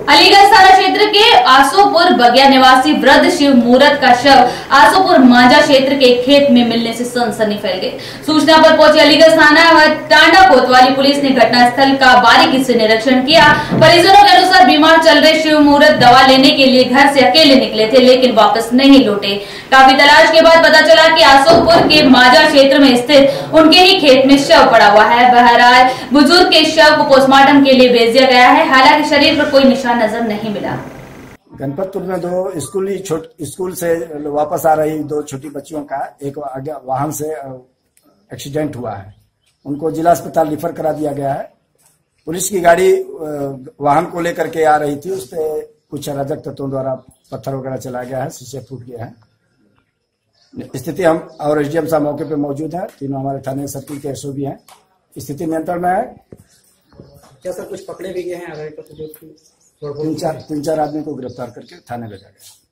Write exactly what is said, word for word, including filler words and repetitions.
अलीगढ़ थाना क्षेत्र के आसोपुर बगिया निवासी वृद्ध शिव मूरत का शव आसोपुर मांझा क्षेत्र के खेत में मिलने से सनसनी फैल गई। सूचना पर पहुंची अलीगढ़ थाना व टांडा कोतवाली पुलिस ने घटनास्थल का बारीकी से निरीक्षण किया। परिजनों के अनुसार बीमार चल रहे शिव मूरत दवा लेने के लिए घर से अकेले निकले थे, लेकिन वापस नहीं लौटे। काफी तलाश के बाद पता चला कि आसोपुर के मांझा क्षेत्र में स्थित उनके ही खेत में शव पड़ा हुआ है। बहरहाल बुजुर्ग के शव को पोस्टमार्टम के लिए भेज दिया गया है। हालांकि शरीर पर कोई निशान नजर नहीं मिला। गणपतपुर में दो स्कूली स्कूल से वापस आ रही दो छोटी बच्चियों का एक वाहन से एक्सीडेंट हुआ है। उनको जिला अस्पताल रिफर करा दिया गया है। पुलिस की गाड़ी वाहन को लेकर के आ रही थी, उस पर कुछ अराजक तत्वों द्वारा पत्थर वगैरह चलाया गया है, शीशे फूट गए हैं। स्थिति हम और एसडीएम साहब मौके पे मौजूद है, तीनों हमारे थाने सर्किल के एसओ भी हैं। स्थिति नियंत्रण में है। क्या सर कुछ पकड़े भी गए हैं? तीन चार तीन चार आदमी को गिरफ्तार करके थाने भेजा गया।